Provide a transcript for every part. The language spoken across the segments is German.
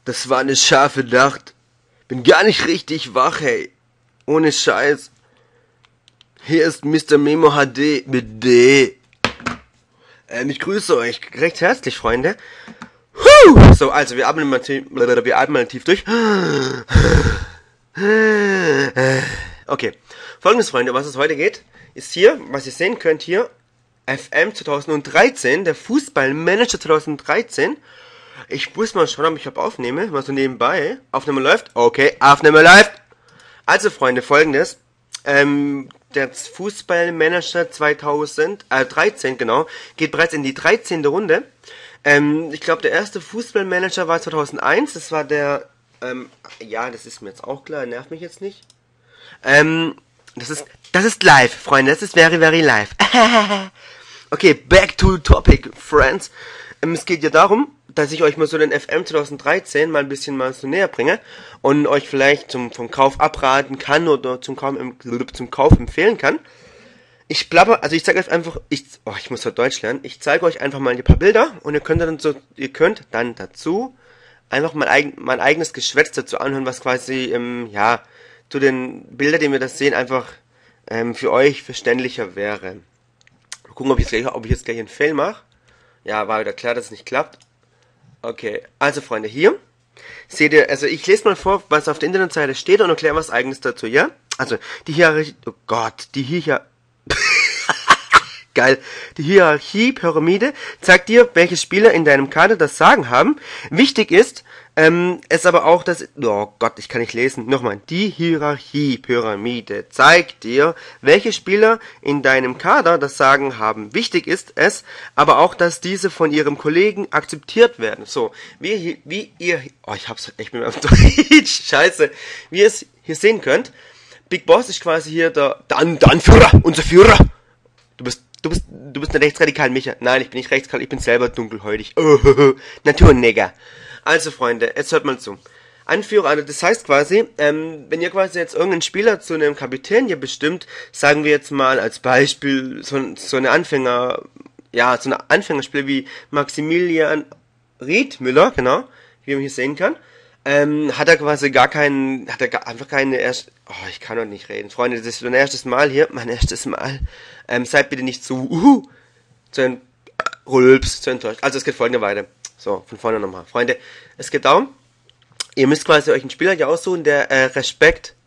Das war eine scharfe Nacht. Bin gar nicht richtig wach, hey. Ohne Scheiß. Hier ist Mr. Memo HD mit D. Ich grüße euch recht herzlich, Freunde. So, also wir atmen mal tief durch. Okay, folgendes, Freunde, was es heute geht, ist hier, was ihr sehen könnt hier, FM 2013, der Fußballmanager 2013. Ich muss mal schauen, ob ich aufnehme, mal so nebenbei. Aufnahme läuft? Okay, Aufnahme läuft. Also, Freunde, folgendes. Der Fußballmanager 2013, genau, geht bereits in die 13. Runde. Ich glaube, der erste Fußballmanager war 2001. Das war der, ja, das ist mir jetzt auch klar, nervt mich jetzt nicht. Das ist live, Freunde, das ist very, very live. Okay, back to topic, friends. Es geht ja darum, dass ich euch mal so den FM 2013 mal ein bisschen mal so näher bringe und euch vielleicht vom Kauf abraten kann oder zum Kauf empfehlen kann. Ich zeige euch einfach, ich muss halt Deutsch lernen, ich zeige euch einfach mal ein paar Bilder und ihr könnt dann dazu einfach mein eigenes Geschwätz dazu anhören, was quasi, ja, zu den Bildern, die wir das sehen, einfach für euch verständlicher wäre. Mal gucken, ob ich jetzt gleich einen Fail mache. Ja, war wieder klar, dass es nicht klappt. Okay, also Freunde, hier seht ihr, also ich lese mal vor, was auf der Internetseite steht und erkläre was Eigenes dazu, ja? Also, die Hierarchie-Pyramide zeigt dir, welche Spieler in deinem Kader das Sagen haben. Wichtig ist, es aber auch das, oh Gott, ich kann nicht lesen, nochmal, die Hierarchie-Pyramide zeigt dir, welche Spieler in deinem Kader das Sagen haben. Wichtig ist es, aber auch, dass diese von ihrem Kollegen akzeptiert werden. So, ich hab's echt mit meinem Deutsch, scheiße, wie ihr es hier sehen könnt, Big Boss ist quasi hier der Anführer, unser Führer. Du bist ein rechtsradikal, Micha. Nein, ich bin nicht rechtsradikal, ich bin selber dunkelhäutig. Naturnegger. Also, Freunde, jetzt hört mal zu. Anführer, also das heißt quasi, wenn ihr quasi jetzt irgendeinen Spieler zu einem Kapitän hier bestimmt, sagen wir jetzt mal als Beispiel so eine Anfängerspieler wie Maximilian Riedmüller, genau, wie man hier sehen kann, hat er quasi ich kann noch nicht reden. Freunde, das ist mein erstes Mal hier, seid bitte nicht zu enttäuscht. Also es geht folgenderweise. So, von vorne nochmal. Freunde, es geht darum, ihr müsst quasi euch einen Spieler hier aussuchen, der Respekt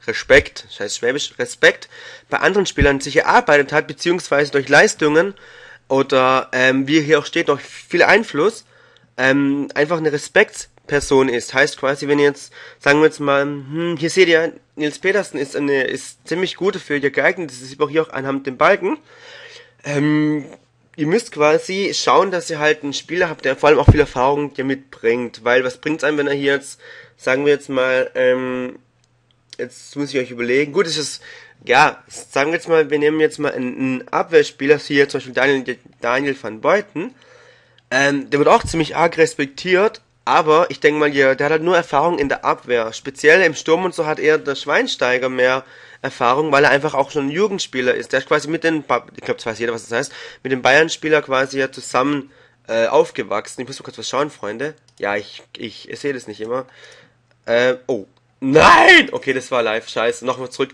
bei anderen Spielern sich erarbeitet hat, beziehungsweise durch Leistungen oder wie hier auch steht, durch viel Einfluss, einfach eine Respektsperson ist. Heißt quasi, wenn ihr jetzt, sagen wir jetzt mal, hier seht ihr, Nils Petersen ist ziemlich gut dafür geeignet, das sieht man hier auch anhand dem Balken. Ihr müsst quasi schauen, dass ihr halt einen Spieler habt, der vor allem auch viel Erfahrung dir mitbringt, weil was bringt's einem, wenn er hier jetzt, sagen wir jetzt mal, jetzt muss ich euch überlegen, gut, sagen wir jetzt mal, wir nehmen jetzt mal einen Abwehrspieler, hier zum Beispiel Daniel van Beuten, der wird auch ziemlich arg respektiert, aber ich denke mal, der hat halt nur Erfahrung in der Abwehr, speziell im Sturm und so hat eher der Schweinsteiger mehr Erfahrung, weil er einfach auch schon ein Jugendspieler ist. Der ist quasi ich glaube, das weiß jeder, was das heißt, mit dem Bayern-Spieler quasi ja zusammen aufgewachsen. Ich muss mal kurz was schauen, Freunde. Ja, ich sehe das nicht immer. Oh, nein! Okay, das war live, scheiße. Nochmal zurück.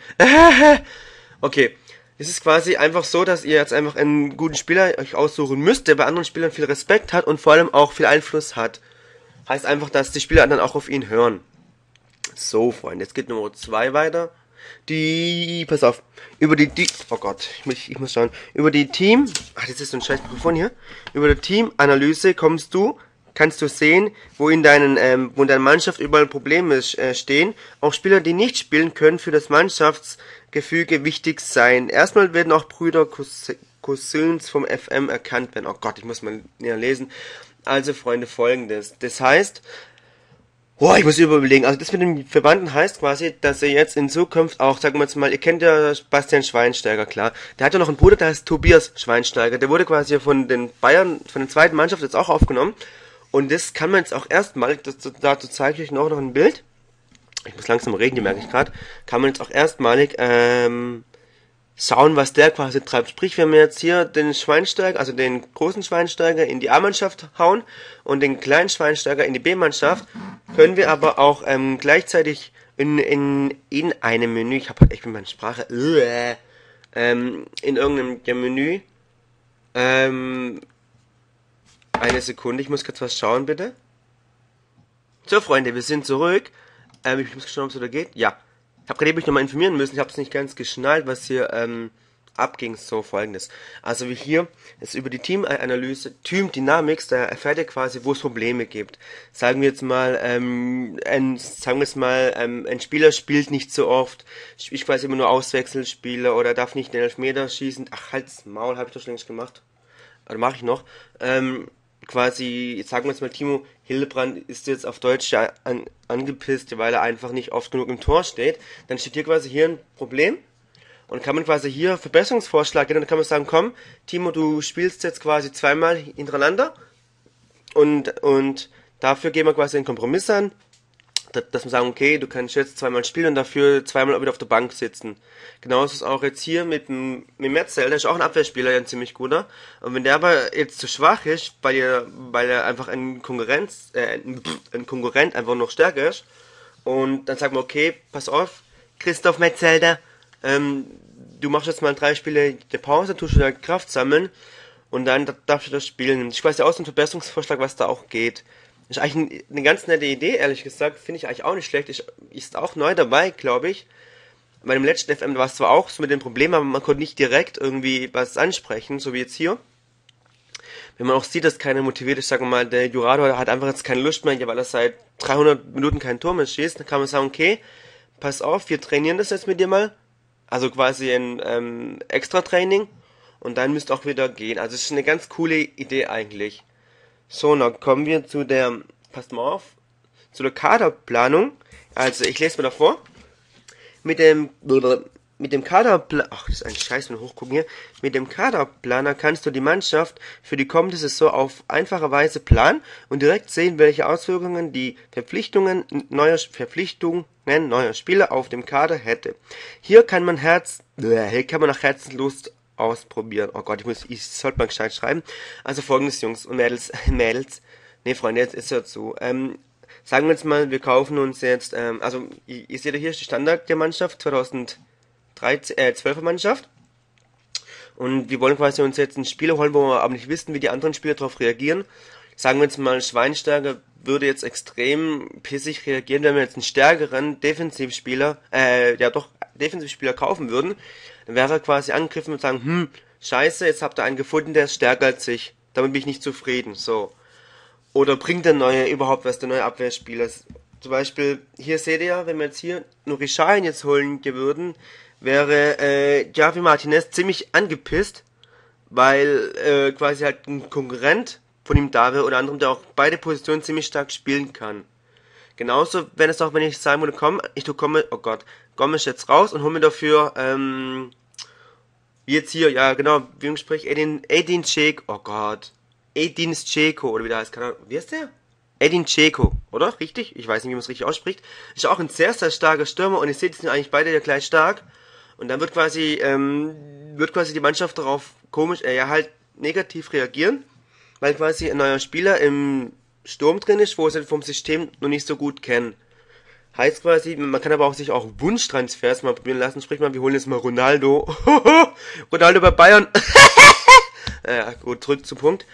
Okay, es ist quasi einfach so, dass ihr jetzt einfach einen guten Spieler euch aussuchen müsst, der bei anderen Spielern viel Respekt hat und vor allem auch viel Einfluss hat. Heißt einfach, dass die Spieler dann auch auf ihn hören. So, Freunde, jetzt geht Nummer 2 weiter. Pass auf, oh Gott, ich muss schauen, das ist so ein scheiß Mikrofon hier, über die Teamanalyse kannst du sehen, wo in deiner Mannschaft überall Probleme stehen, auch Spieler, die nicht spielen können, für das Mannschaftsgefüge wichtig sein. Erstmal werden auch Brüder, Cousins vom FM erkannt werden. Oh Gott, ich muss mal näher lesen. Also, Freunde, folgendes, das heißt, ich muss überlegen, also das mit den Verwandten heißt quasi, dass er jetzt in Zukunft auch, sagen wir jetzt mal, ihr kennt ja Bastian Schweinsteiger, klar. Der hat ja noch einen Bruder, der heißt Tobias Schweinsteiger. Der wurde quasi von den Bayern, von der zweiten Mannschaft jetzt auch aufgenommen. Und das kann man jetzt auch erstmalig, dazu zeige ich euch noch ein Bild. Ich muss langsam reden, die merke ich gerade. Kann man jetzt auch erstmalig, schauen, was der quasi treibt. Sprich, wenn wir jetzt hier den Schweinsteiger, also den großen Schweinsteiger in die A-Mannschaft hauen und den kleinen Schweinsteiger in die B-Mannschaft, können wir aber auch gleichzeitig in einem Menü, ich habe halt echt mit meiner Sprache, in irgendeinem Menü, eine Sekunde, ich muss kurz was schauen, bitte. So, Freunde, wir sind zurück. Ich muss schauen, ob es wieder geht. Ja. Ich habe gerade mich nochmal informieren müssen. Ich habe es nicht ganz geschnallt, was hier abging. So, folgendes. Also wie hier, ist über die Teamanalyse, Team-Dynamics, da erfährt ihr quasi, wo es Probleme gibt. Sagen wir jetzt mal, ein Spieler spielt nicht so oft, ich quasi immer nur Auswechselspieler oder darf nicht den Elfmeter schießen. Ach, halt's Maul, habe ich doch schon längst gemacht. Oder mache ich noch. Quasi, jetzt sagen wir jetzt mal, Timo Hildebrand ist jetzt auf Deutsch ja angepisst, weil er einfach nicht oft genug im Tor steht. Dann steht hier quasi hier ein Problem und kann man quasi hier Verbesserungsvorschlag geben. Dann kann man sagen, komm, Timo, du spielst jetzt quasi zweimal hintereinander und dafür gehen wir quasi einen Kompromiss an, dass wir sagen, okay, du kannst jetzt zweimal spielen und dafür zweimal wieder auf der Bank sitzen. Genauso ist es auch jetzt hier mit Metzel, der ist auch ein Abwehrspieler, ein ziemlich guter. Und wenn der aber jetzt zu schwach ist, weil er einfach ein Konkurrent einfach noch stärker ist, und dann sagen wir, okay, pass auf, Christoph Metzelder, du machst jetzt mal 3 Spiele der Pause, tust wieder Kraft sammeln und dann darfst du das spielen. Ich weiß ja auch so einen Verbesserungsvorschlag, was da auch geht. Ist eigentlich eine ganz nette Idee, ehrlich gesagt. Finde ich eigentlich auch nicht schlecht. Ist auch neu dabei, glaube ich. Bei dem letzten FM war es zwar auch so mit dem Problem, aber man konnte nicht direkt irgendwie was ansprechen, so wie jetzt hier. Wenn man auch sieht, dass keiner motiviert ist, sagen wir mal, der Jurado hat einfach jetzt keine Lust mehr, weil er seit 300 Minuten kein Tor mehr schießt, dann kann man sagen, okay, pass auf, wir trainieren das jetzt mit dir mal. Also quasi ein Extra-Training. Und dann müsst auch wieder gehen. Also es ist eine ganz coole Idee eigentlich. So, dann kommen wir zu der, passt mal auf, zu der Kaderplanung. Also, ich lese mal davor. Mit dem Kaderplaner, ach, das ist ein Scheiß, wenn wir hochgucken hier. Mit dem Kaderplaner kannst du die Mannschaft für die kommende Saison auf einfache Weise planen und direkt sehen, welche Auswirkungen die Verpflichtungen neuer Spieler auf dem Kader hätte. Hier kann man nach Herzenslust ausprobieren. Oh Gott, ich sollte mal gescheit schreiben. Also folgendes, Jungs und Mädels, ne Freunde, jetzt ist ja so. Sagen wir jetzt mal, wir kaufen uns jetzt, also ihr seht ja hier die Standard der Mannschaft, 2012er Mannschaft. Und wir wollen quasi uns jetzt einen Spieler holen, wo wir aber nicht wissen, wie die anderen Spieler darauf reagieren. Sagen wir jetzt mal, Schweinsteiger würde jetzt extrem pissig reagieren, wenn wir jetzt einen stärkeren Defensivspieler kaufen würden. Dann wäre er quasi angegriffen und sagen, scheiße, jetzt habt ihr einen gefunden, der ist stärker als ich. Damit bin ich nicht zufrieden, so. Oder bringt der neue überhaupt was, der neue Abwehrspieler? Zum Beispiel, hier seht ihr ja, wenn wir jetzt hier Nuri Sahin jetzt holen würden, wäre Javi Martinez ziemlich angepisst, weil quasi halt ein Konkurrent von ihm da wäre, oder anderem, der auch beide Positionen ziemlich stark spielen kann. Genauso, wenn ich sagen würde, komm, Gomes jetzt raus und hol mir dafür, wie jetzt hier, ja genau, wie im Gespräch, Edin Dzeko, oh Gott, Edin Dzeko, oder wie der heißt, keine Ahnung, wie heißt der? Edin Dzeko, oder? Richtig? Ich weiß nicht, wie man es richtig ausspricht. Ist auch ein sehr, sehr starker Stürmer und ihr seht, die sind eigentlich beide ja gleich stark. Und dann wird quasi die Mannschaft darauf halt negativ reagieren, weil quasi ein neuer Spieler im Sturm drin ist, wo sie vom System noch nicht so gut kennen. Heißt quasi, man kann aber auch sich auch Wunschtransfers mal probieren lassen. Sprich mal, wir holen jetzt mal Ronaldo. Ronaldo bei Bayern. Ja, gut, zurück zum Punkt.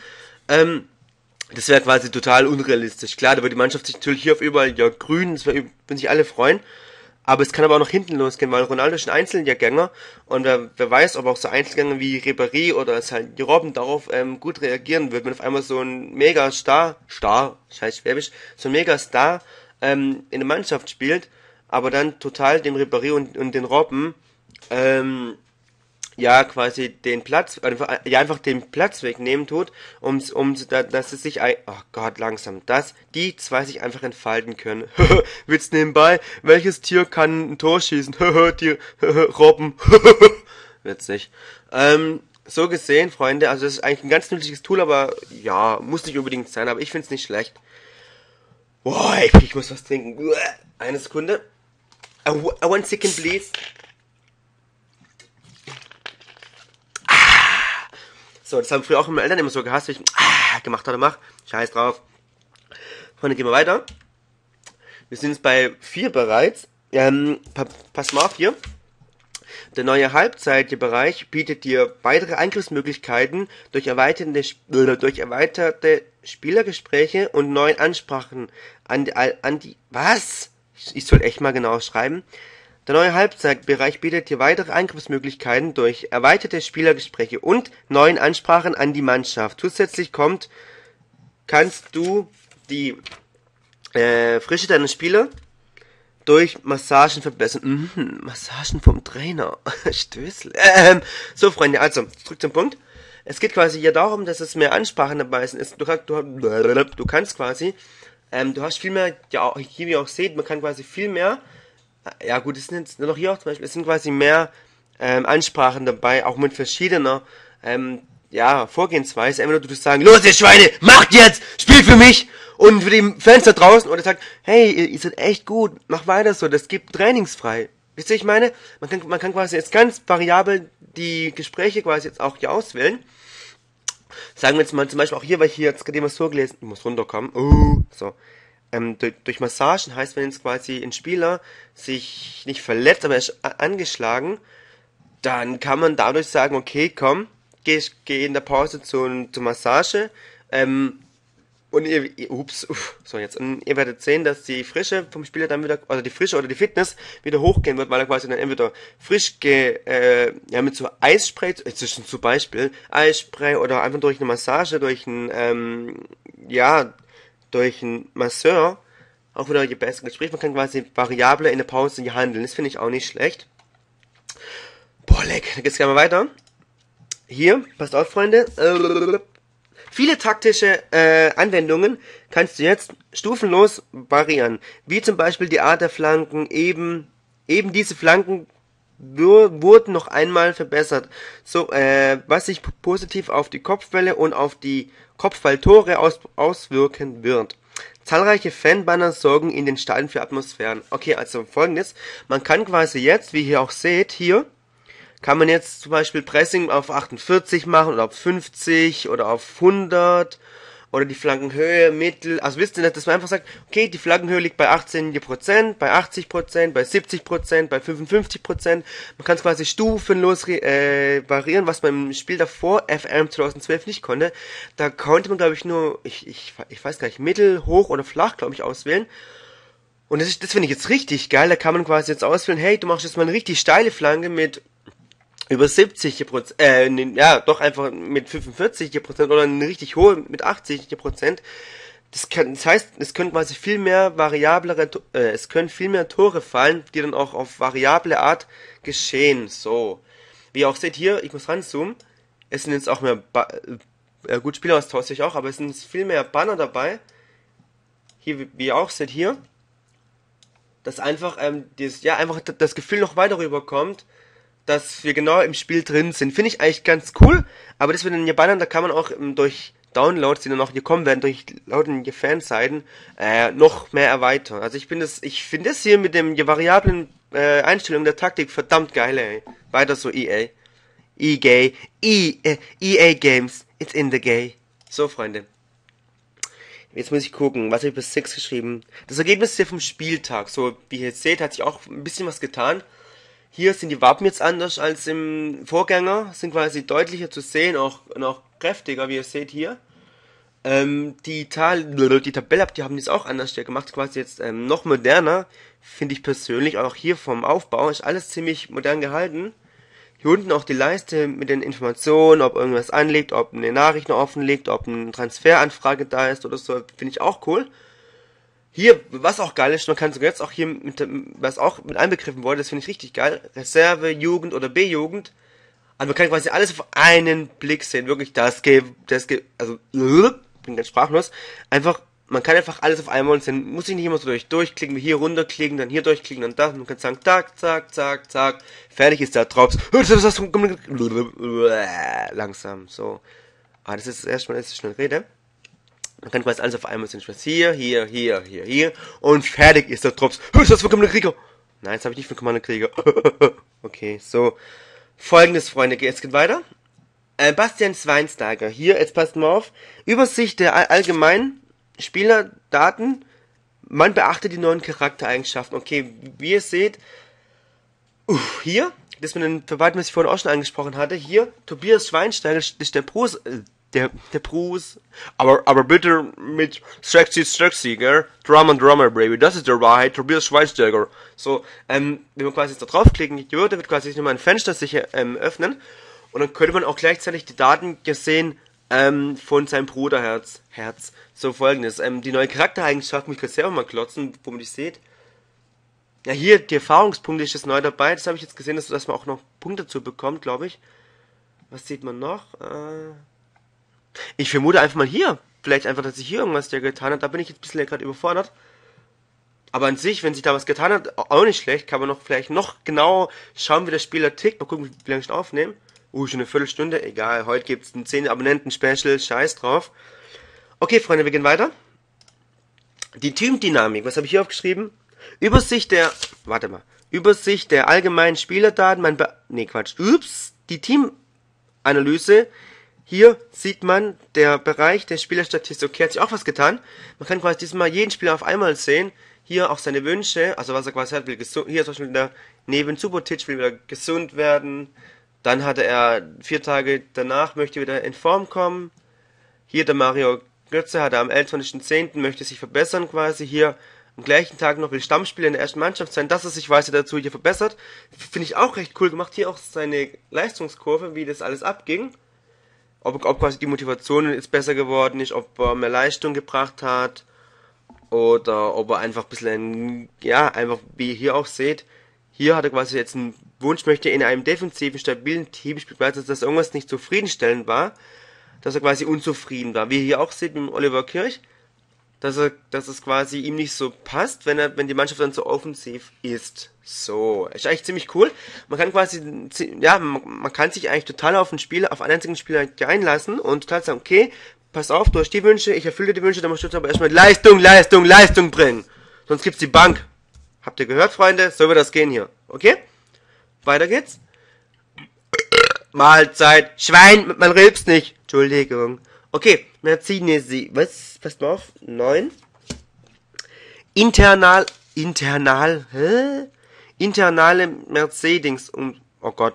Das wäre quasi total unrealistisch. Klar, da würde die Mannschaft sich natürlich hier auf überall ja grün, würden sich alle freuen. Aber es kann aber auch nach hinten losgehen, weil Ronaldo ist ein Einzelgänger und wer weiß, ob auch so Einzelgänger wie Ribéry oder es halt die Robben darauf gut reagieren wird, wenn auf einmal so ein Megastar, scheiß Schwäbisch, so ein Megastar in der Mannschaft spielt, aber dann total dem Ribéry und den Robben quasi den Platz, einfach den Platz wegnehmen tut, dass es sich, oh Gott, langsam, die zwei sich einfach entfalten können. Witz nebenbei, welches Tier kann ein Tor schießen? Die Robben. Witzig. So gesehen, Freunde, also das ist eigentlich ein ganz nützliches Tool, aber ja, muss nicht unbedingt sein, aber ich find's nicht schlecht. Boah, ich muss was trinken. Eine Sekunde. One second, please. So, das haben früher auch meine Eltern immer so gehasst, wie ich gemacht habe, mach. Scheiß drauf. Freunde, gehen wir weiter. Wir sind jetzt bei 4 bereits. Pass mal auf hier. Der neue Halbzeitbereich bietet dir weitere Eingriffsmöglichkeiten durch erweiterte Spielergespräche und neuen Ansprachen an die was? Ich soll echt mal genau schreiben. Der neue Halbzeitbereich bietet dir weitere Eingriffsmöglichkeiten durch erweiterte Spielergespräche und neuen Ansprachen an die Mannschaft. Zusätzlich kannst du die Frische deiner Spieler durch Massagen verbessern. Massagen vom Trainer. Stößel. So, Freunde, also, zurück zum Punkt. Es geht quasi hier darum, dass es mehr Ansprachen dabei sind. Du kannst quasi, du hast viel mehr, ja, hier wie ihr auch seht, man kann quasi viel mehr, ja gut, es sind jetzt nur noch hier auch zum Beispiel, es sind quasi mehr Ansprachen dabei, auch mit verschiedener, Vorgehensweise. Entweder du sagen, los ihr Schweine, macht jetzt, spielt für mich! Und für die Fans da draußen, oder sagt, hey, ihr seid echt gut, mach weiter so, das gibt trainingsfrei. Wisst ihr, ich meine? Man kann quasi jetzt ganz variabel die Gespräche quasi jetzt auch hier auswählen. Sagen wir jetzt mal zum Beispiel auch hier, weil ich hier jetzt gerade immer so gelesen, ich muss runterkommen, so. Durch Massagen heißt, wenn jetzt quasi ein Spieler sich nicht verletzt, aber er ist angeschlagen, dann kann man dadurch sagen, okay, komm, geh in der Pause zur Massage, und ihr werdet sehen, dass die Frische vom Spieler dann wieder, also die Frische oder die Fitness wieder hochgehen wird, weil er quasi dann entweder frisch mit so Eisspray, zum Beispiel Eisspray oder einfach durch eine Massage, durch einen Masseur auch wieder je besser Gespräch. Man kann quasi Variable in der Pause hier handeln. Das finde ich auch nicht schlecht. Boah, leck. Dann geht's gleich mal weiter. Hier, passt auf, Freunde. Viele taktische Anwendungen kannst du jetzt stufenlos variieren, wie zum Beispiel die Art der Flanken. Eben diese Flanken wurden noch einmal verbessert, so was sich positiv auf die Kopfbälle und auf die Kopfballtore auswirken wird. Zahlreiche Fanbanner sorgen in den Stadien für Atmosphären. Okay, also folgendes, man kann quasi jetzt, wie ihr auch seht, hier kann man jetzt zum Beispiel Pressing auf 48 machen oder auf 50 oder auf 100 oder die Flankenhöhe, Mittel, also wisst ihr nicht, dass man einfach sagt, okay, die Flankenhöhe liegt bei 18%, bei 80%, bei 70%, bei 55%. Man kann es quasi stufenlos variieren, was man im Spiel davor, FM 2012, nicht konnte. Da konnte man, glaube ich, nur, ich weiß gar nicht, mittel, hoch oder flach, glaube ich, auswählen. Und das finde ich jetzt richtig geil, da kann man quasi jetzt auswählen, hey, du machst jetzt mal eine richtig steile Flanke mit über 70%, doch einfach mit 45% oder eine richtig hohe mit 80%. Das heißt, es können quasi viel mehr es können viel mehr Tore fallen, die dann auch auf variable Art geschehen. So. Wie ihr auch seht hier, ich muss ranzoomen, es sind jetzt auch mehr, gut, Spieleraustausch sehe ich auch, aber es sind viel mehr Banner dabei. Hier, wie ihr auch seht hier, dass einfach, einfach das Gefühl noch weiter rüberkommt, dass wir genau im Spiel drin sind. Finde ich eigentlich ganz cool, aber das mit den Japanern, da kann man auch durch Downloads, die dann noch hier kommen werden, durch lauten Fanseiten, noch mehr erweitern. Also ich finde das hier mit dem variablen Einstellung der Taktik verdammt geil, ey. Weiter so EA. EA Games, it's in the gay. So, Freunde. Jetzt muss ich gucken, was habe ich bis 6 geschrieben? Das Ergebnis hier vom Spieltag. So, wie ihr jetzt seht, hat sich auch ein bisschen was getan. Hier sind die Wappen jetzt anders als im Vorgänger, sind quasi deutlicher zu sehen, auch kräftiger, wie ihr seht hier. Die Tabelle die haben die jetzt auch anders gemacht, quasi jetzt noch moderner, finde ich persönlich. Auch hier vom Aufbau ist alles ziemlich modern gehalten. Hier unten auch die Leiste mit den Informationen, ob irgendwas anliegt, ob eine Nachricht noch offen liegt, ob eine Transferanfrage da ist oder so, finde ich auch cool. Hier, was auch geil ist, man kann sogar jetzt auch hier, was auch mit einbegriffen wurde, das finde ich richtig geil, Reserve, Jugend oder B-Jugend. Also man kann quasi alles auf einen Blick sehen, wirklich, bin ganz sprachlos. Einfach, man kann einfach alles auf einmal sehen, muss ich nicht immer so durchklicken, wie hier runterklicken, dann hier durchklicken, dann da, man kann sagen, zack, zack, zack, zack, fertig ist der Drops. Langsam, so. Das ist erstmal, dass ich schnell rede. Man kann quasi alles auf einmal sehen. Hier. Und fertig ist der Drops. Das ist von Commander Krieger. Nein, das habe ich nicht von Commander Krieger. Okay, so. Folgendes, Freunde. Jetzt geht weiter. Bastian Schweinsteiger. Hier, jetzt passt mal auf. Übersicht der allgemeinen Spielerdaten. Man beachtet die neuen Charaktereigenschaften. Okay, wie ihr seht, hier, das mit den Verwalten, was ich vorhin auch schon angesprochen hatte, hier, Tobias Schweinsteiger ist der Bruce, der Bruce, aber bitte mit sexy, gell? Drummer, baby, das ist der Wahrheit, Tobias Schweinsteiger. So, wenn man quasi jetzt da draufklicken würde, wird quasi nochmal ein Fenster sich öffnen und dann könnte man auch gleichzeitig die Daten sehen, von seinem Bruder Herz. So folgendes, die neue Charaktereigenschaft, muss ich gerade selber mal klotzen, wo man die seht. Ja, hier, die Erfahrungspunkte ist jetzt neu dabei. Das habe ich jetzt gesehen, dass man auch noch Punkte dazu bekommt, glaube ich. Was sieht man noch? Ich vermute einfach mal hier. Vielleicht einfach, dass sich hier irgendwas der getan hat. Da bin ich jetzt ein bisschen gerade überfordert. Aber an sich, wenn sich da was getan hat, auch nicht schlecht. Kann man noch vielleicht noch genau schauen, wie der Spieler tickt. Mal gucken, wie lange ich aufnehme. Schon eine Viertelstunde. Egal, heute gibt es ein 10 Abonnenten-Special. Scheiß drauf. Okay, Freunde, wir gehen weiter. Die Teamdynamik. Was habe ich hier aufgeschrieben? Übersicht der allgemeinen Spielerdaten, die Teamanalyse. Hier sieht man der Bereich der Spielerstatistik. Okay, hat sich auch was getan. Man kann quasi diesmal jeden Spieler auf einmal sehen. Hier auch seine Wünsche, also was er quasi hat, will gesund, hier zum Beispiel der Neven Subotic will wieder gesund werden. Dann hatte er 4 Tage danach, möchte wieder in Form kommen. Hier der Mario Götze hatte am 11.10. möchte sich verbessern quasi. Hier am gleichen Tag noch will Stammspieler in der ersten Mannschaft sein, dass er sich weiter dazu hier verbessert. Finde ich auch recht cool gemacht. Hier auch seine Leistungskurve, wie das alles abging. Ob quasi die Motivation jetzt besser geworden ist, ob er mehr Leistung gebracht hat. Oder ob er einfach ein bisschen, ja, einfach wie ihr hier auch seht. Hier hat er quasi jetzt einen Wunsch, möchte in einem defensiven, stabilen Team spielen, dass irgendwas nicht zufriedenstellend war. Dass er quasi unzufrieden war. Wie ihr hier auch seht mit dem Oliver Kirch. Dass es quasi ihm nicht so passt, wenn die Mannschaft dann so offensiv ist. So, ist eigentlich ziemlich cool. Man kann quasi, ja, man kann sich eigentlich total auf einen einzigen Spieler einlassen und total sagen, okay, pass auf, du hast die Wünsche, ich erfülle die Wünsche, dann musst du aber erstmal Leistung bringen. Sonst gibt's die Bank. Habt ihr gehört, Freunde? So wird das gehen hier. Okay? Weiter geht's. Mahlzeit. Schwein, man rülpst nicht. Entschuldigung. Okay, Mercedes, was? Passt mal auf. 9. Internale Mercedes, oh Gott,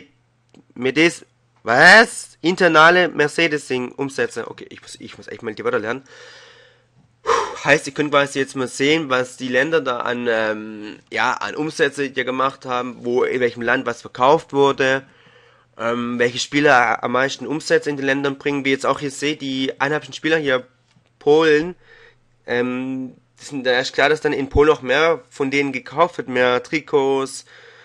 Internale Mercedes-Umsätze. Okay, ich muss echt mal die Wörter lernen. Heißt, ihr könnt quasi jetzt mal sehen, was die Länder da an Umsätze hier gemacht haben, wo in welchem Land was verkauft wurde. Welche Spieler am meisten Umsätze in den Ländern bringen, wie jetzt auch hier seht, die einheimischen Spieler hier, Polen, da ist klar, dass dann in Polen noch mehr von denen gekauft wird, mehr Trikots,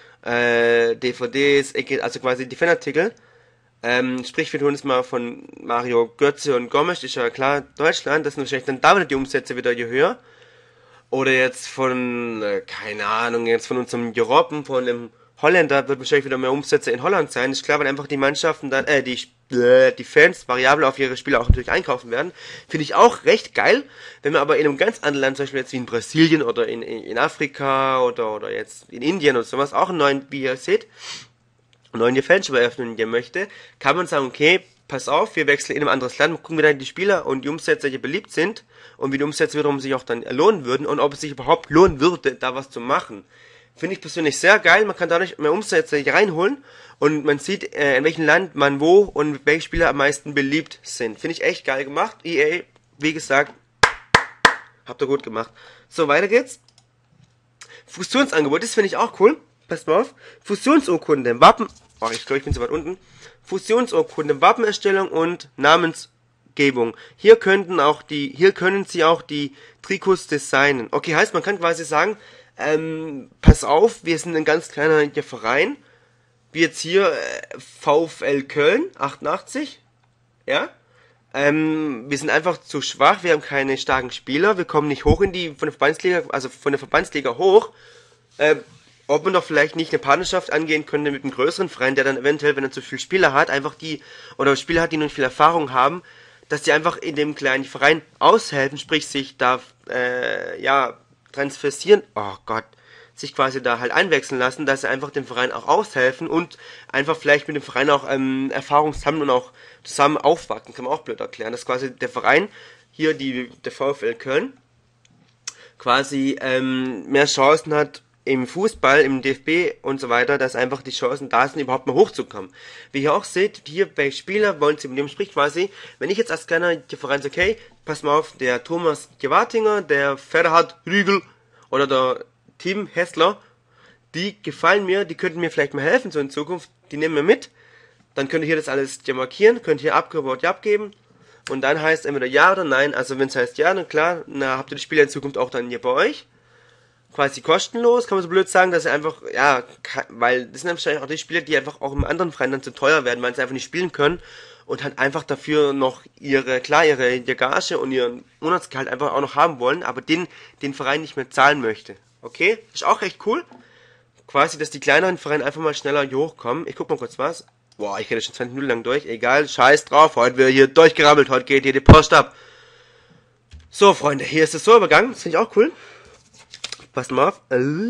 DVDs, also quasi die Fanartikel. Sprich, wir tun es mal von Mario Götze und Gomes, ist ja klar, Deutschland, das sind wahrscheinlich dann da wieder die Umsätze wieder hier höher. Oder jetzt von, keine Ahnung, jetzt von unserem Jeroppen, von dem Holländer wird wahrscheinlich wieder mehr Umsätze in Holland sein. Ist klar, weil einfach die Mannschaften dann, die Fans variabel auf ihre Spieler auch natürlich einkaufen werden. Finde ich auch recht geil. Wenn man aber in einem ganz anderen Land, zum Beispiel jetzt wie in Brasilien oder in Afrika oder jetzt in Indien oder sowas, auch einen neuen, wie ihr seht, einen neuen Fanshop eröffnen möchte, kann man sagen, okay, pass auf, wir wechseln in ein anderes Land, gucken, wie dann die Spieler und die Umsätze hier beliebt sind und wie die Umsätze wiederum sich auch dann lohnen würden und ob es sich überhaupt lohnen würde, da was zu machen. Finde ich persönlich sehr geil, man kann dadurch mehr Umsätze hier reinholen und man sieht, in welchem Land man wo und welche Spieler am meisten beliebt sind. Finde ich echt geil gemacht. EA, wie gesagt, habt ihr gut gemacht. So, weiter geht's. Fusionsangebot, das finde ich auch cool. Passt mal auf. Fusionsurkunde, Wappen, ich glaube, ich bin so weit unten. Fusionsurkunde, Wappenerstellung und Namensgebung. Hier können Sie auch die Trikots designen. Okay, heißt, man kann quasi sagen, pass auf, wir sind ein ganz kleiner Verein, wie jetzt hier VfL Köln, 88, ja, wir sind einfach zu schwach, wir haben keine starken Spieler, wir kommen nicht hoch von der Verbandsliga hoch, ob man doch vielleicht nicht eine Partnerschaft angehen könnte mit einem größeren Verein, der dann eventuell, wenn er zu viele Spieler hat, oder Spieler hat, die noch viel Erfahrung haben, dass die einfach in dem kleinen Verein aushelfen, sprich sich da, transversieren, oh Gott, sich quasi da halt einwechseln lassen, dass sie einfach dem Verein auch aushelfen und einfach vielleicht mit dem Verein auch Erfahrung sammeln und auch zusammen aufwachsen, kann man auch blöd erklären, dass quasi der Verein, hier der VfL Köln, quasi mehr Chancen hat im Fußball, im DFB und so weiter, dass einfach die Chancen da sind, überhaupt mal hochzukommen. Wie ihr auch seht, hier bei Spieler wollen sie mit dem spricht quasi, wenn ich jetzt als kleiner Verein sage, okay, pass mal auf, der Thomas Gewatinger, der Ferhat Rügel oder der Tim Hessler, die gefallen mir, die könnten mir vielleicht mal helfen so in Zukunft, die nehmen wir mit, dann könnt ihr hier das alles markieren, könnt ihr Abgebot abgeben und dann heißt entweder ja oder nein, also wenn es heißt ja, dann klar, na habt ihr die Spieler in Zukunft auch dann hier bei euch, quasi kostenlos, kann man so blöd sagen, dass sie einfach, ja, weil das sind wahrscheinlich auch die Spieler, die einfach auch im anderen Verein dann zu teuer werden, weil sie einfach nicht spielen können und halt einfach dafür noch ihre Gage und ihren Monatsgehalt einfach auch noch haben wollen, aber den Verein nicht mehr zahlen möchte. Okay? Ist auch recht cool. Quasi, dass die kleineren Vereine einfach mal schneller hier hochkommen. Ich guck mal kurz was. Boah, ich rede schon 20 Minuten lang durch. Egal, scheiß drauf. Heute wird hier durchgerammelt. Heute geht hier die Post ab. So, Freunde, hier ist es so übergangen. Das finde ich auch cool. Passt mal auf.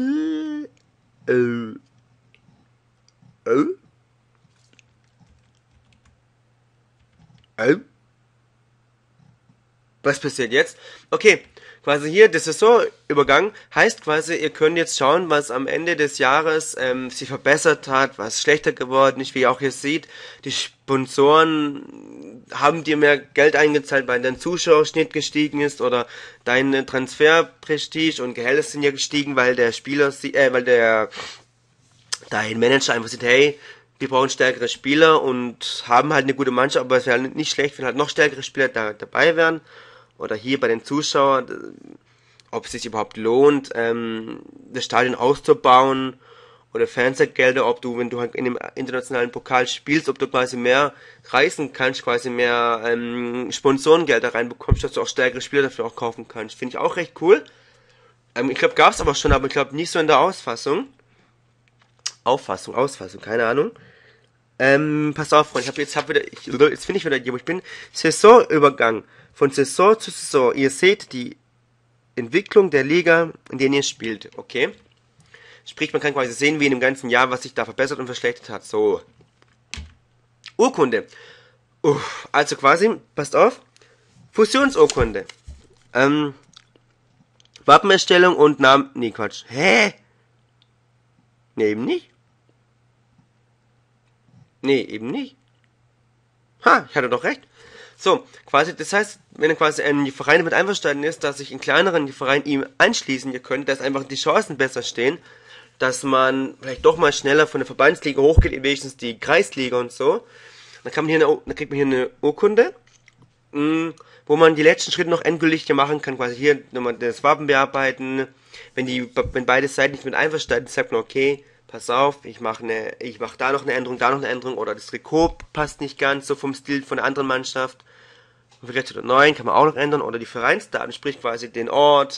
Was passiert jetzt? Okay, quasi hier, der Saisonübergang heißt quasi, ihr könnt jetzt schauen, was am Ende des Jahres sich verbessert hat, was schlechter geworden ist, wie ihr auch hier seht. Die Sponsoren haben dir mehr Geld eingezahlt, weil dein Zuschauerschnitt gestiegen ist oder dein Transferprestige und Gehälter sind ja gestiegen, weil der Spieler, dein Manager einfach sieht, hey, wir brauchen stärkere Spieler und haben halt eine gute Mannschaft, aber es wäre halt nicht schlecht, wenn halt noch stärkere Spieler dabei wären. Oder hier bei den Zuschauern, ob es sich überhaupt lohnt, das Stadion auszubauen oder Fernsehgelder, ob du, wenn du halt in dem internationalen Pokal spielst, ob du quasi mehr reisen kannst, quasi mehr Sponsorengelder reinbekommst, dass du auch stärkere Spieler dafür auch kaufen kannst. Finde ich auch recht cool. Ich glaube, gab es aber schon, aber ich glaube nicht so in der Ausfassung, keine Ahnung. Pass auf, Freunde, jetzt finde ich wieder hier, wo ich bin. Saisonübergang. Von Saison zu Saison. Ihr seht die Entwicklung der Liga, in der ihr spielt, okay? Sprich, man kann quasi sehen, wie in dem ganzen Jahr, was sich da verbessert und verschlechtert hat. So. Urkunde. Also quasi, passt auf. Fusionsurkunde. Wappenerstellung und Namen. Nee, Quatsch. Hä? Nee, eben nicht. Nee, eben nicht. Ha, ich hatte doch recht. So, quasi, das heißt, wenn er quasi ein Verein damit einverstanden ist, dass sich in kleineren Vereinen ihm anschließen können, dass einfach die Chancen besser stehen, dass man vielleicht doch mal schneller von der Verbandsliga hochgeht, wenigstens die Kreisliga und so, dann kriegt man hier eine Urkunde, wo man die letzten Schritte noch endgültig hier machen kann, quasi hier nochmal das Wappen bearbeiten, wenn beide Seiten nicht mit einverstanden sind, sagt man, okay, pass auf, ich mach da noch eine Änderung, oder das Trikot passt nicht ganz so vom Stil von der anderen Mannschaft. Und vielleicht oder 9 kann man auch noch ändern, oder die Vereinsdaten, sprich quasi den Ort,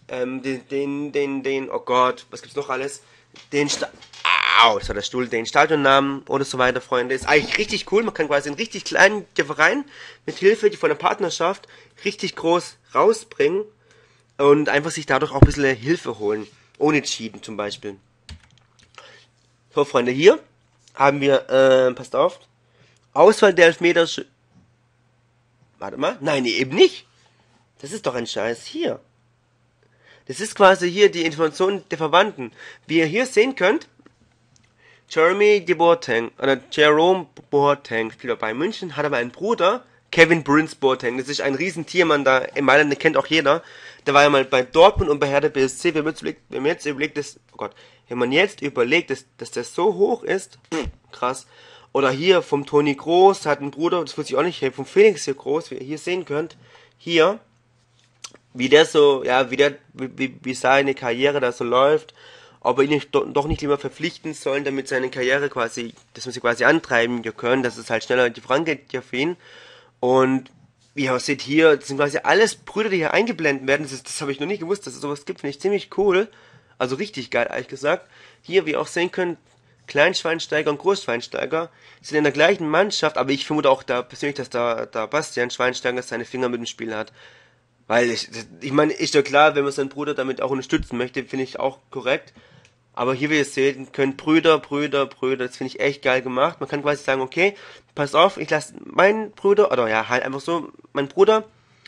oh Gott, was gibt's noch alles? Das war der Stuhl, den Stadionnamen oder so weiter, Freunde. Ist eigentlich richtig cool, man kann quasi einen richtig kleinen Verein mit Hilfe von der Partnerschaft richtig groß rausbringen und einfach sich dadurch auch ein bisschen Hilfe holen. Ohne Cheaten zum Beispiel. So, Freunde, hier haben wir, passt auf, Auswahl der Elfmeter. Warte mal, nein, eben nicht. Das ist doch ein Scheiß hier. Das ist quasi hier die Information der Verwandten. Wie ihr hier sehen könnt, Jerome Boateng spielt bei München, hat aber einen Bruder, Kevin Prince Boateng. Das ist ein Riesentiermann da in Mailand, den kennt auch jeder. Der war ja mal bei Dortmund und bei Hertha BSC. Wenn man jetzt überlegt, dass der so hoch ist, krass. Oder hier vom Toni Kroos hat ein Bruder, das wusste ich auch nicht, vom Felix hier Groß, wie ihr hier sehen könnt, hier, wie der so, ja, wie seine Karriere da so läuft, ob wir ihn doch nicht lieber verpflichten sollen, damit seine Karriere quasi, dass wir sie quasi antreiben können, dass es halt schneller vorangeht ja für ihn. Und wie ihr seht hier, das sind quasi alles Brüder, die hier eingeblendet werden, das habe ich noch nicht gewusst, dass es sowas gibt, finde ich ziemlich cool. Also richtig geil, ehrlich gesagt. Hier, wie ihr auch sehen könnt, Kleinschweinsteiger und Großschweinsteiger sind in der gleichen Mannschaft, aber ich vermute auch da persönlich, dass da Bastian Schweinsteiger seine Finger mit dem Spiel hat. Weil ich meine, ist ja klar, wenn man seinen Bruder damit auch unterstützen möchte, finde ich auch korrekt. Aber hier, wie ihr seht, können Brüder, das finde ich echt geil gemacht. Man kann quasi sagen, okay, pass auf, ich lasse meinen Bruder, oder ja, halt einfach so, mein Bruder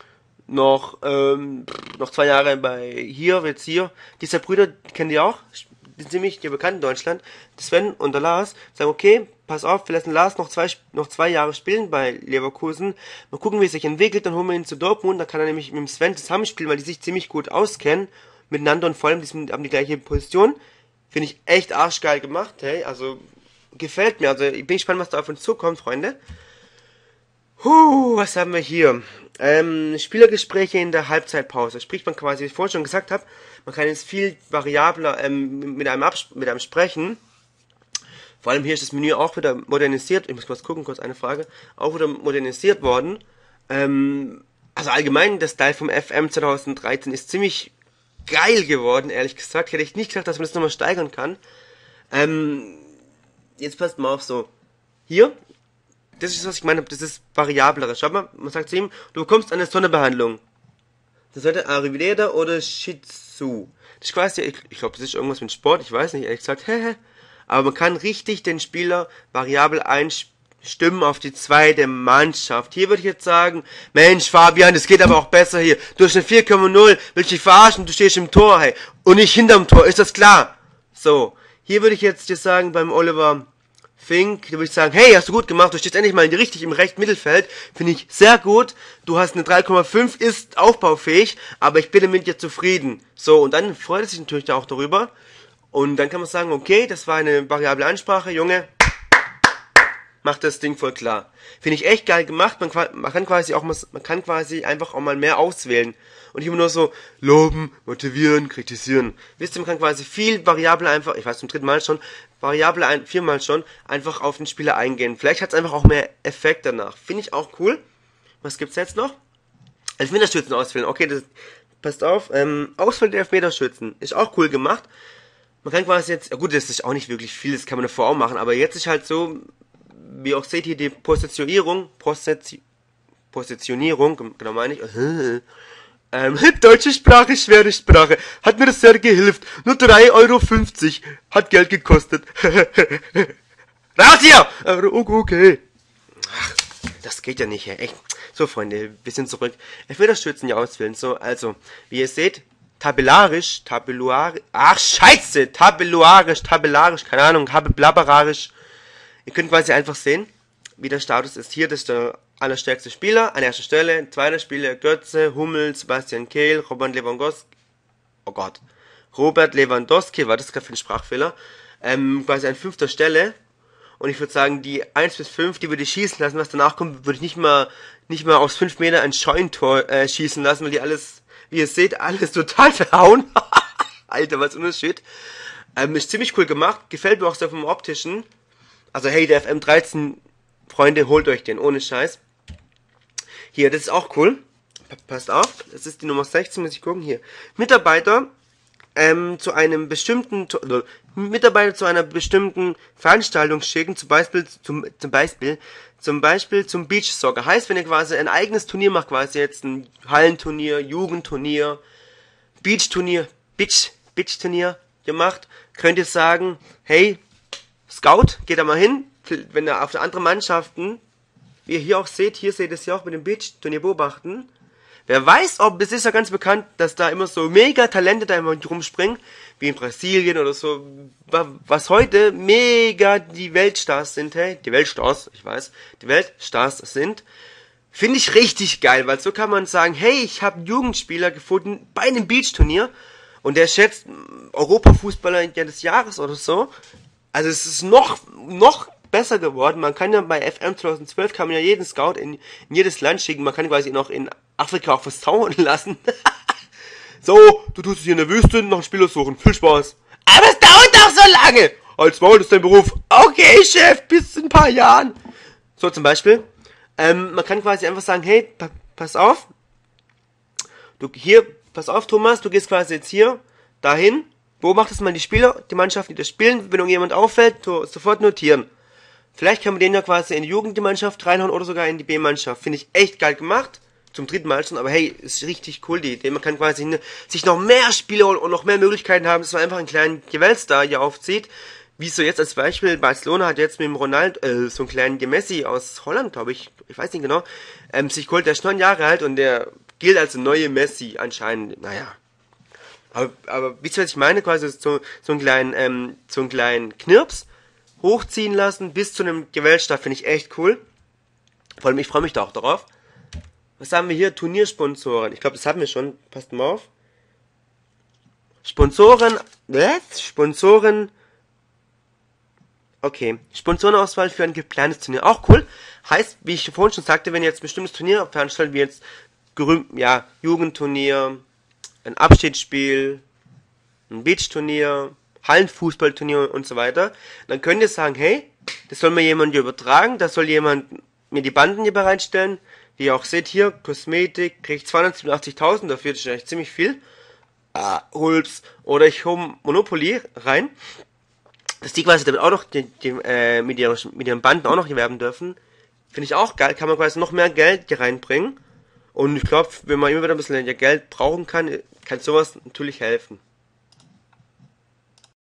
noch 2 Jahre jetzt hier. Diese Brüder, die kennen die auch, die sind ziemlich bekannt in Deutschland. Sven und der Lars sagen, okay, pass auf, wir lassen Lars noch 2 Jahre spielen bei Leverkusen. Mal gucken, wie es sich entwickelt, dann holen wir ihn zu Dortmund, da kann er nämlich mit dem Sven zusammenspielen, weil die sich ziemlich gut auskennen miteinander und vor allem, haben die gleiche Position. Finde ich echt arschgeil gemacht, hey, also gefällt mir, also ich bin gespannt, was da auf uns zukommt, Freunde. Was haben wir hier? Spielergespräche in der Halbzeitpause. Sprich man quasi, wie ich vorhin schon gesagt habe, man kann jetzt viel variabler mit einem sprechen. Vor allem hier ist das Menü auch wieder modernisiert. Ich muss kurz gucken, eine Frage. Auch wieder modernisiert worden. Also allgemein, der Style vom FM 2013 ist ziemlich geil geworden, ehrlich gesagt. Hätte ich nicht gedacht, dass man das nochmal steigern kann. Jetzt passt mal auf so. Hier, das ist, was ich meine, das ist variabler. Schau mal, man sagt zu ihm, du bekommst eine Sonderbehandlung. Das sollte Ayurveda oder Shih-Tzu. Das ist quasi, ich glaube, das ist irgendwas mit Sport, ich weiß nicht, ehrlich gesagt. Aber man kann richtig den Spieler variabel einstimmen auf die zweite Mannschaft. Hier würde ich jetzt sagen, Mensch, Fabian, das geht aber auch besser hier. Du hast eine 4,0, willst dich verarschen, du stehst im Tor, hey. Und nicht hinterm Tor, ist das klar? So, hier würde ich jetzt dir sagen, beim Oliver Fink, da würde ich sagen, hey, hast du gut gemacht, du stehst endlich mal richtig im rechten Mittelfeld, finde ich sehr gut, du hast eine 3,5, ist aufbaufähig, aber ich bin mit dir zufrieden. So, und dann freut er sich natürlich auch darüber, und dann kann man sagen, okay, das war eine variable Ansprache, Junge, mach das Ding voll klar. Finde ich echt geil gemacht, man kann quasi einfach auch mal mehr auswählen. Und nicht immer nur so loben, motivieren, kritisieren. Wisst ihr, man kann quasi viel variabler einfach, ich weiß zum 3. Mal schon, 4-mal schon, einfach auf den Spieler eingehen. Vielleicht hat es einfach auch mehr Effekt danach. Finde ich auch cool. Was gibt's jetzt noch? Elfmeterschützen auswählen. Okay, das passt auf. Auswahl der Elfmeterschützen. Ist auch cool gemacht. Man kann quasi jetzt, ja gut, das ist auch nicht wirklich viel, das kann man davor auch machen, aber jetzt ist halt so, wie ihr auch seht hier die Positionierung, genau meine ich, deutsche Sprache, schwere Sprache, hat mir das sehr gehilft, nur 3,50 € hat Geld gekostet. Raus hier! Okay. Ach, das geht ja nicht, echt. So, Freunde, wir sind zurück. Ich will das Schützen ja auswählen, so, also, wie ihr seht, tabellarisch, keine Ahnung, blabberisch. Ihr könnt quasi einfach sehen, wie der Status ist. Hier, das ist der allerstärkste Spieler, an erster Stelle, zweiter Spieler Götze, Hummel, Sebastian Kehl, Robert Lewandowski, war das gerade für ein Sprachfehler, quasi an 5. Stelle. Und ich würde sagen, die 1 bis 5, die würde ich schießen lassen, was danach kommt, würde ich nicht mal aus 5 Meter ein Scheunentor schießen lassen, weil die alles, wie ihr seht, alles total verhauen. Alter, was Unterschied. Ist ziemlich cool gemacht, gefällt mir auch so vom Optischen. Also hey, der FM13, Freunde, holt euch den, ohne Scheiß. Hier, das ist auch cool. Passt auf, das ist die Nummer 16, muss ich gucken, hier. Mitarbeiter zu einer bestimmten Veranstaltung schicken, zum Beispiel zum Beach Soccer. Heißt, wenn ihr quasi ein eigenes Turnier macht, quasi jetzt ein Hallenturnier, Jugendturnier, Beachturnier gemacht, könnt ihr sagen, hey, Scout, geht da mal hin, wenn ihr auf andere Mannschaften, wie ihr hier auch seht, hier seht ihr es ja auch mit dem Beach-Turnier beobachten. Wer weiß, ob, es ist ja ganz bekannt, dass da immer so mega Talente da immer rumspringen, wie in Brasilien oder so, was heute mega die Weltstars sind, hey, die Weltstars sind, finde ich richtig geil, weil so kann man sagen, hey, ich habe einen Jugendspieler gefunden bei einem Beach-Turnier und der schätzt Europafußballer des Jahres oder so. Also es ist noch besser geworden. Man kann ja bei FM 2012 kann man ja jeden Scout in jedes Land schicken. Man kann quasi noch in Afrika auch versauen lassen. So, du tust es hier in der Wüste, noch einen Spieler suchen. Viel Spaß. Aber es dauert doch so lange. Als Maul ist dein Beruf. Okay, Chef, bis in ein paar Jahren. So zum Beispiel. Man kann quasi einfach sagen, hey, pass auf. Pass auf, Thomas, du gehst quasi jetzt hier, dahin. Beobachtest mal die Spieler, die Mannschaften, die da spielen. Wenn irgendjemand auffällt, sofort notieren. Vielleicht kann man den ja quasi in die Jugendmannschaft reinhauen oder sogar in die B-Mannschaft. Finde ich echt geil gemacht. zum dritten Mal schon, aber hey, ist richtig cool die Idee. Man kann quasi sich noch mehr Spiele und noch mehr Möglichkeiten haben, dass man einfach einen kleinen Gewählstar hier aufzieht. Wie so jetzt als Beispiel, Barcelona hat jetzt mit dem Ronaldo, so einen kleinen Messi aus Holland, glaube ich weiß nicht genau, sich geholt, der ist 9 Jahre alt und der gilt als neue Messi anscheinend, naja. Aber wisst ihr, was ich meine? Quasi so einen kleinen Knirps hochziehen lassen bis zu einem Gewählstar, finde ich echt cool. Vor allem, ich freue mich da auch darauf. Was haben wir hier? Turniersponsoren. Ich glaube, das haben wir schon. Passt mal auf. Sponsoren. Okay. Sponsorenauswahl für ein geplantes Turnier. Auch cool. Heißt, wie ich vorhin schon sagte, wenn ihr jetzt ein bestimmtes Turnier veranstaltet, wie jetzt Jugendturnier, ein Abschiedsspiel, ein Beachturnier, Hallenfußballturnier und so weiter, dann könnt ihr sagen, hey, das soll mir jemand hier übertragen, da soll jemand mir die Banden hier bereitstellen. Wie ihr auch seht hier, Kosmetik, kriege ich 287.000 dafür, das ist echt ziemlich viel. Hulps, oder ich hole Monopoly rein, dass die quasi damit auch noch mit ihren Banden auch noch hier werben dürfen. Finde ich auch geil, kann man quasi noch mehr Geld hier reinbringen. Und ich glaube, wenn man immer wieder ein bisschen Geld brauchen kann, kann sowas natürlich helfen.